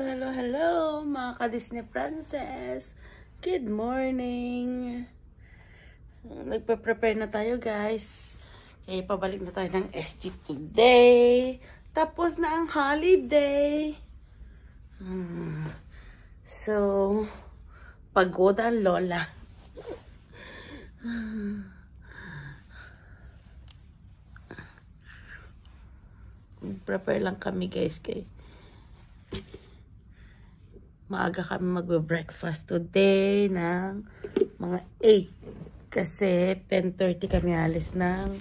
Hello, mga ka-Disney Princess. Good morning. Nagpe-prepare na tayo, guys. Kaya pabalik na tayo ng SG today. Tapos na ang holiday. So, pagod ang lola. Prepare lang kami, guys, kay maaga kami magbe-breakfast today ng mga 8 kasi 10:30 kami alis ng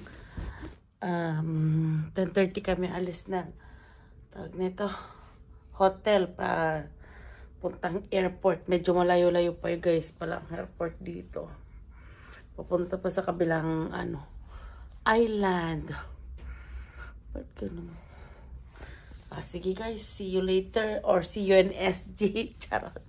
10:30 kami alis ng tawag nito hotel pa puntang airport. Medyo malayo-layo pa yun, guys, pala ang airport dito. Papunta pa sa kabilang island. Ba't ganun? Sige, guys, see you later or see you in SG. Charot.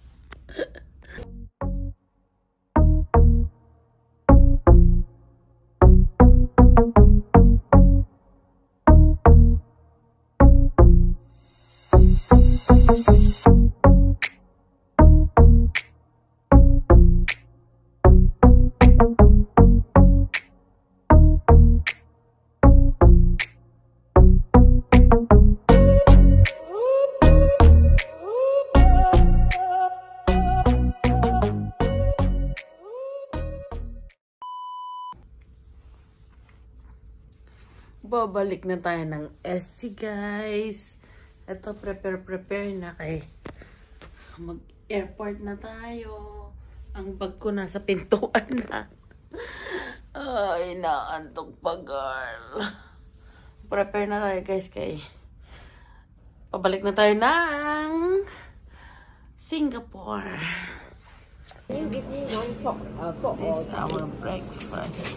Babalik na tayo ng SG, guys. Ito, prepare na kay mag-airport na tayo. Ang bag ko nasa pintuan na. Ay, naantok pa, girl. Prepare na tayo, guys, kay pabalik na tayo ng Singapore. You give me one fork, This is our breakfast.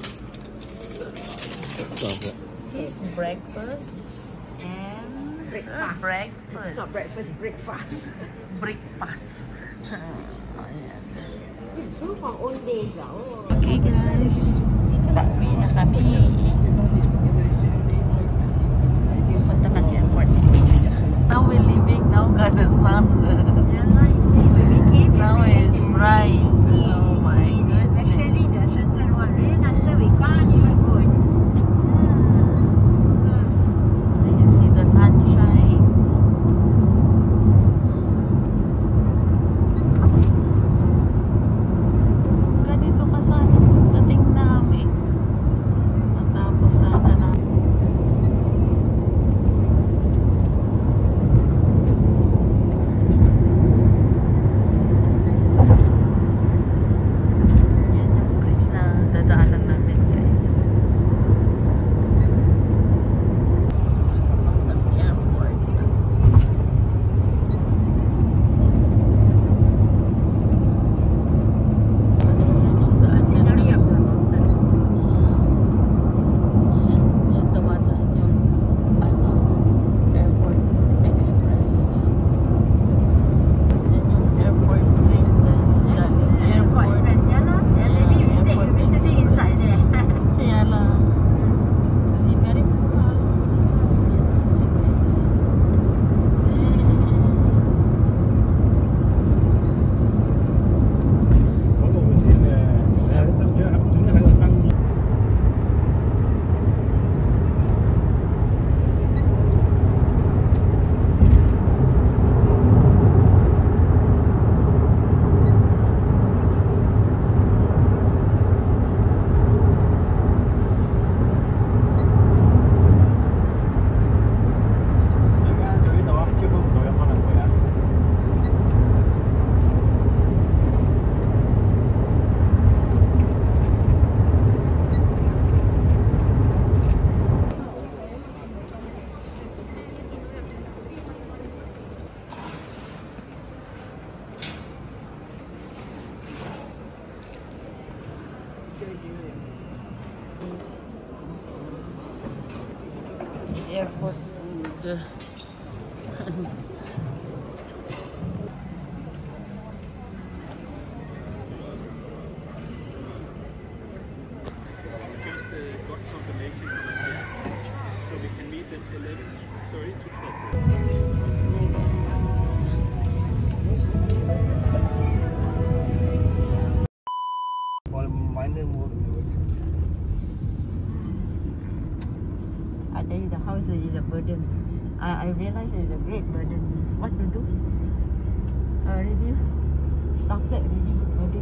His breakfast and breakfast. It's not breakfast, breakfast. Breakfast. Ayan. It's good for old days. Oh. Okay, guys. Pauwi na kami. Punta ng airport, guys. Now we're leaving. Now got the sun. Now it's bright. Oh my goodness. Actually, the Shenzhen one rain until we can't even go. You see the sunshine. Ganito ka sana pagdating namin. Natapos sana na. Yan yung place na dadaanan namin, guys. Airport food. Got confirmation from SCI, so we can meet at 11:30 to 12:30. mana more I tell you, the house is a burden. I realize it's a great burden. What to do? Already started already.